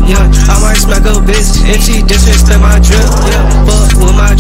yeah. I might smack a bitch if she disrespect my drip, yeah. Fuck with my